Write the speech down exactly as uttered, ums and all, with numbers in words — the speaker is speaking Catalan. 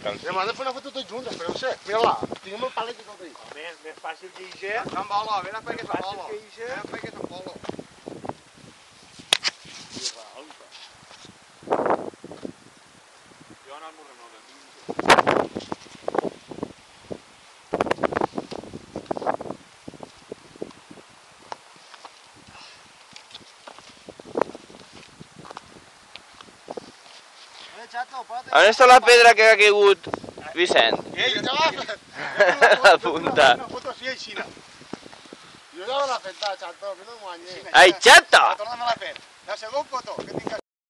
canci. M'han de fer una foto tots junts, però no sé. Mira-la, tinguem el palet i tot ahí. A més, més fàcil que ixe. Sant Bolo, vine a fer que Sant Fàcil Bolo. que ixe. Vine a fer que Sant Bolo. Jo anar al Morrenó del On està la pedra que ha caigut Vicent? Ei, xaval! La punta. Una foto així, així. Jo ja me l'he fet, xato, que no guanyi. Ai, xato! Torna-me-la a fer. La segona foto que tinc